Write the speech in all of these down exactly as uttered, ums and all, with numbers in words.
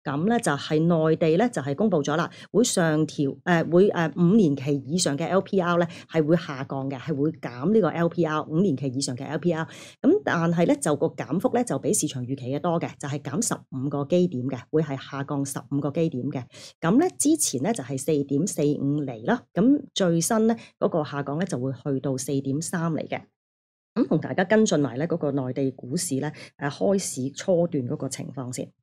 咁咧就係內地咧就係公布咗啦，會上調誒、呃、會誒五年期以上嘅 L P R 咧係會下降嘅，係會減呢個 L P R 五年期以上嘅 L P R。咁但係咧就個減幅咧就比市場預期嘅多嘅，就係、是、減十五個基點嘅，會係下降十五個基點嘅。咁咧之前咧就係四點四五厘啦，咁最新咧嗰、那個下降咧就會去到四點三厘嘅。咁同大家跟進埋咧嗰個內地股市咧誒開市初段嗰個情況先。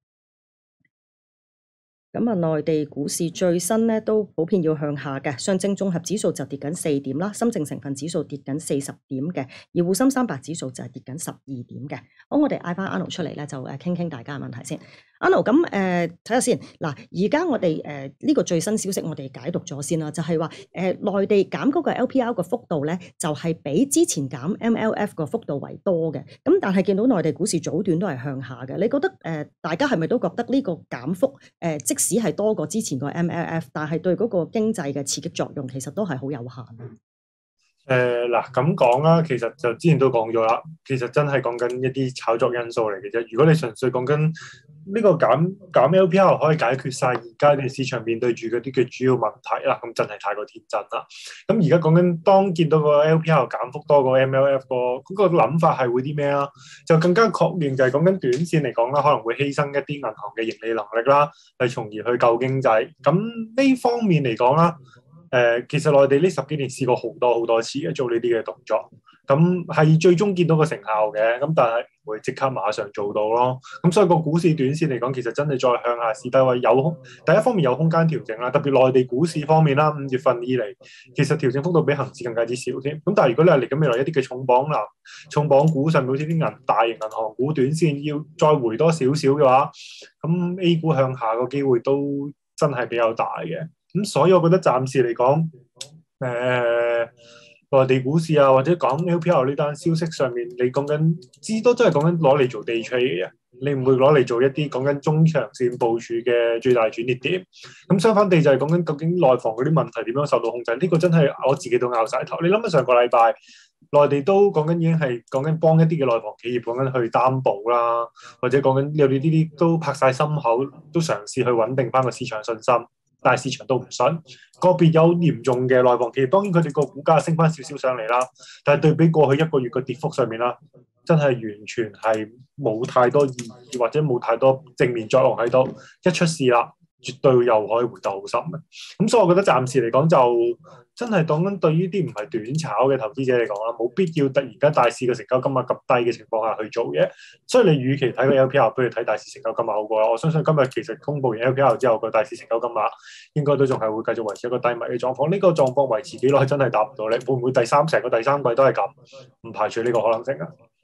咁啊，內地股市最新咧都普遍要向下嘅，上證綜合指數就跌緊四點啦，深證成分指數跌緊四十點嘅，而滬深三百指數就係跌緊十二點嘅。好，我哋嗌翻 Anu 出嚟咧，就誒傾傾大家嘅問題先。Anu，咁誒睇下先。嗱，而家我哋誒呢個最新消息，我哋解讀咗先啦，就係話誒內地減嗰個 L P R 個幅度咧，就係、是、比之前減 M L F 個幅度為多嘅。咁但係見到內地股市早段都係向下嘅，你覺得誒、呃、大家係咪都覺得呢個減幅誒、呃、即使係多過之前個 M L F， 但係對嗰個經濟嘅刺激作用其實都係好有限？ 誒嗱咁講啦，其實就之前都講咗啦，其實真係講緊一啲炒作因素嚟嘅啫。如果你純粹講緊呢個減減 L P R 可以解決晒而家嘅市場面對住嗰啲嘅主要問題啦，咁真係太過天真啦。咁而家講緊當見到個 L P R 減幅多過 M L F 個嗰個諗法係會啲咩啊？就更加確認就係講緊短線嚟講啦，可能會犧牲一啲銀行嘅盈利能力啦，係從而去救經濟。咁呢方面嚟講啦。誒、呃，其實內地呢十幾年試過好多好多次嘅做呢啲嘅動作，咁係最終見到個成效嘅，咁但係唔會即刻馬上做到咯。咁所以個股市短線嚟講，其實真係再向下試低位有空，第一方面有空間調整啦，特別內地股市方面啦，五月份以嚟其實調整幅度比恒指更加之少添。咁但係如果你係嚟緊未來一啲嘅重磅藍、重磅股上面，好似啲銀大型銀行股短線要再回多少少嘅話，咁 A 股向下個機會都真係比較大嘅。咁所以我覺得暫時嚟講，誒、呃、內地股市啊，或者講 L P R 呢單消息上面，你講緊至多真係講緊攞嚟做 day trade 嘅，你唔會攞嚟做一啲講緊中長線部署嘅最大轉捩點。咁相反地就係講緊究竟內房嗰啲問題點樣受到控制，呢、這個真係我自己都拗晒頭。你諗下上個禮拜內地都講緊已經係講緊幫一啲嘅內房企業講緊去擔保啦，或者講緊有啲呢啲都拍晒心口，都嘗試去穩定翻個市場信心。但係市場都唔信，個別有嚴重嘅內房企業，當然佢哋個股價升翻少少上嚟啦。但係對比過去一個月嘅跌幅上面啦，真係完全係冇太多意義或者冇太多正面作用喺度。一出事啦，絕對又可以回得好深嘅。咁所以我覺得暫時嚟講就真係講緊對於啲唔係短炒嘅投資者嚟講啦，冇必要突然間大市嘅成交金額咁低嘅情況下去做嘢。所以你與其睇個 L P R，不如睇大市成交金額好過啦。我相信今日其實公佈完 L P R 之後，個大市成交金額應該都仲係會繼續維持一個低迷嘅狀況。呢個狀況維持幾耐真係答唔到你，會唔會第三成個第三季都係咁？唔排除呢個可能性啊。